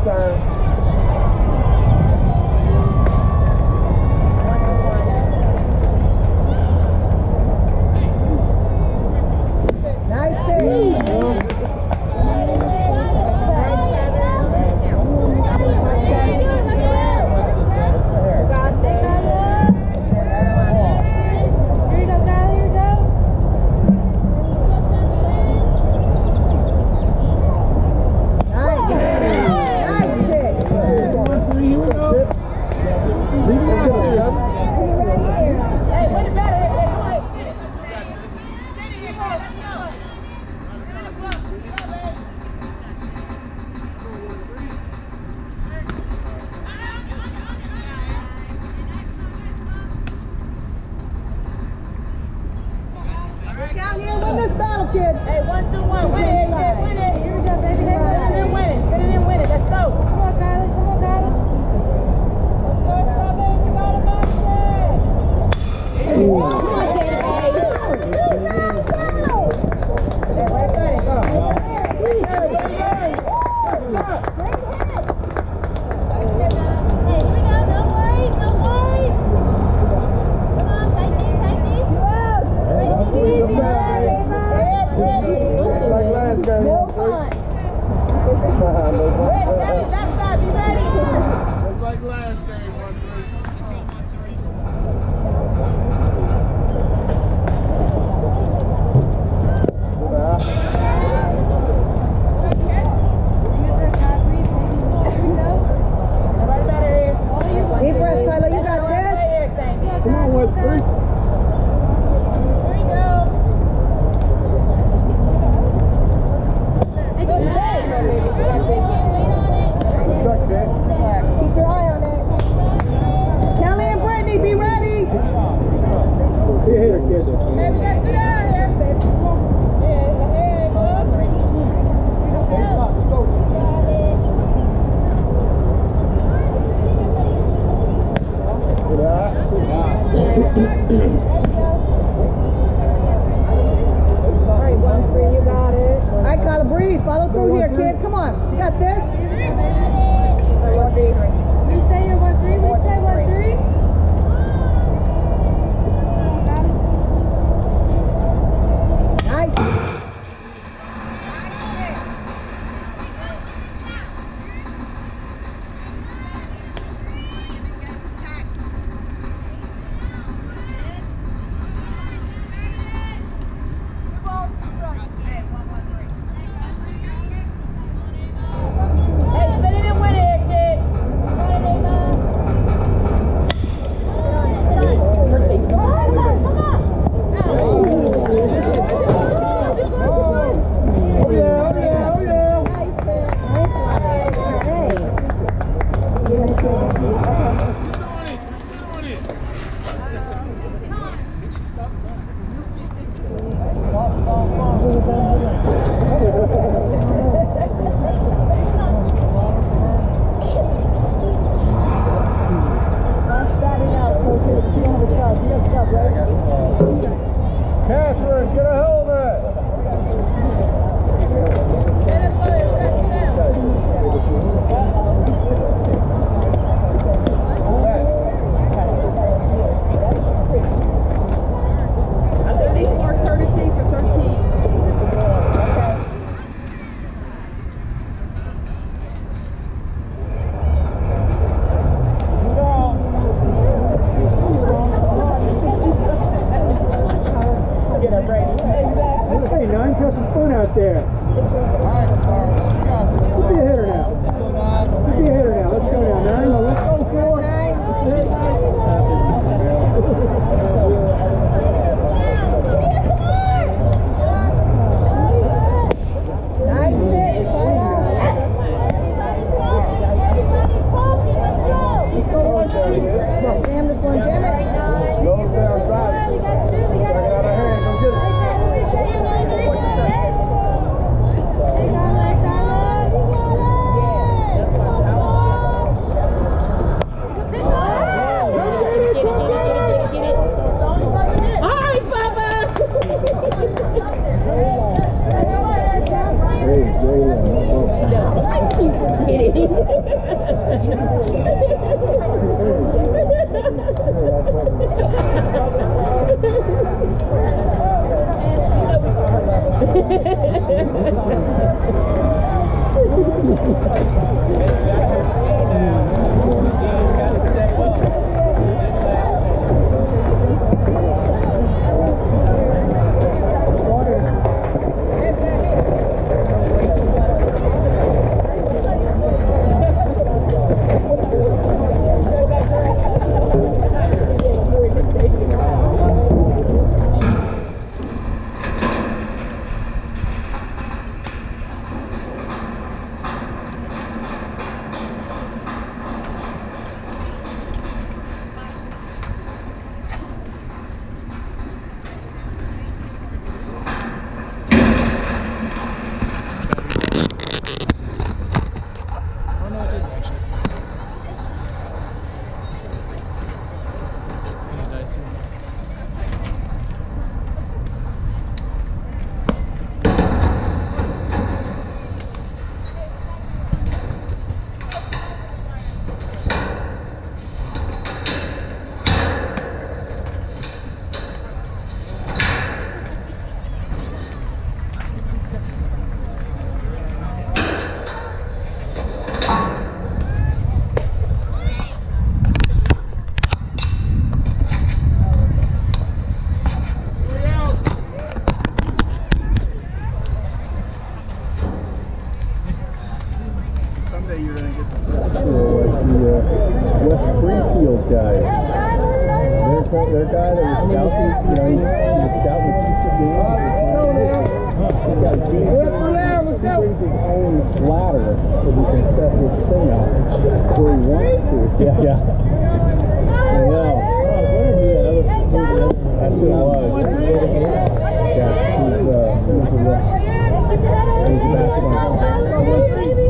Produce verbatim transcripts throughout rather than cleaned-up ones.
turn. Nice save. Kid. Hey, one, two, one. Win it, kid. Win it. Here we go, baby. Hey, win it and win it. Win it and win it. Let's go. Come on, Kylie. Come on, Kylie. Let's go, Strawberry. You got a basket. Come on, J K. Hey, right there. Go. Hey, right there. Stop. Hey, here we go. No worries. No worries. Come on, take these. Take these. Yes. Take these. Like last game. No fun. Wait, ready, left side, be ready. Just like last game, one three. Deep breath, Kyla. You got this. Come on, one three. Keep your eye on it. Kelly and Brittany, be ready. Here, kid. Hey, we got two down here. Yeah, hey, look. You got it. All right, Kyla, breathe. Follow through here, kid. Come on. You got this. We say you're one three. We say one three. Nice. Their guy that was scouting, you know, he's, he's scouting a piece of game. He's got his game. He brings his own ladder so he can set his thing up where he wants to. Yeah, yeah. I know. I was wondering who that other, who the other that's who it was. Yeah, he's, uh, he's a ref. He's a basketball player.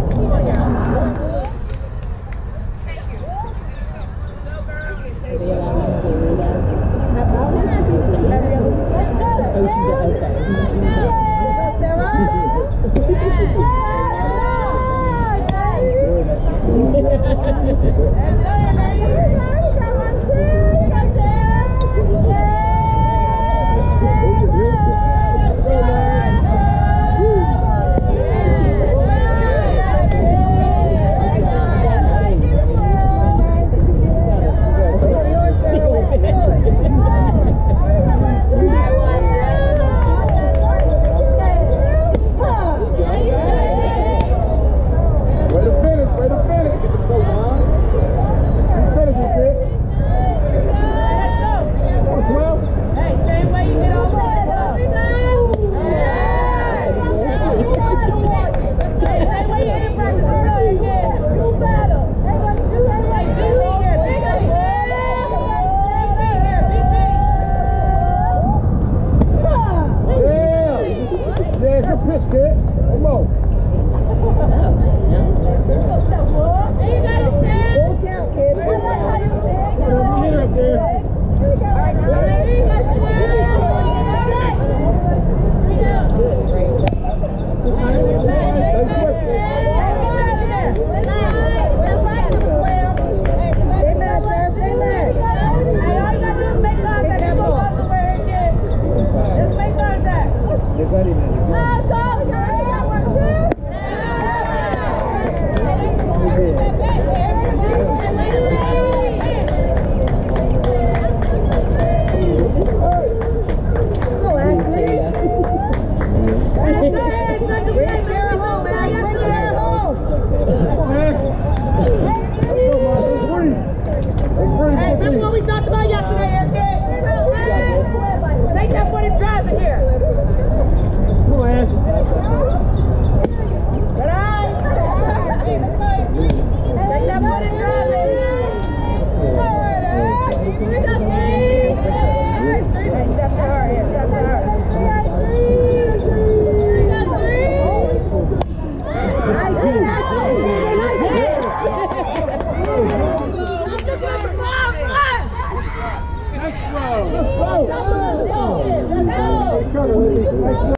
They allow